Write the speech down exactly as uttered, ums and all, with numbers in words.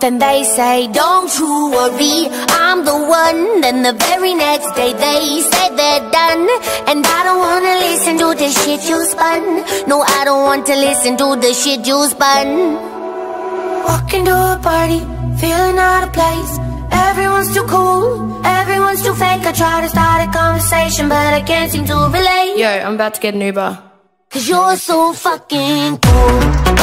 Then they say, don't you worry, I'm the one. Then the very next day they say they're done. And I don't wanna listen to the shit you spun. No, I don't want to listen to the shit you spun. Walk into a party, feeling out of place. Everyone's too cool, everyone's too fake. I try to start a conversation, but I can't seem to relate. Yo, I'm about to get an Uber. Cause you're so fucking cool.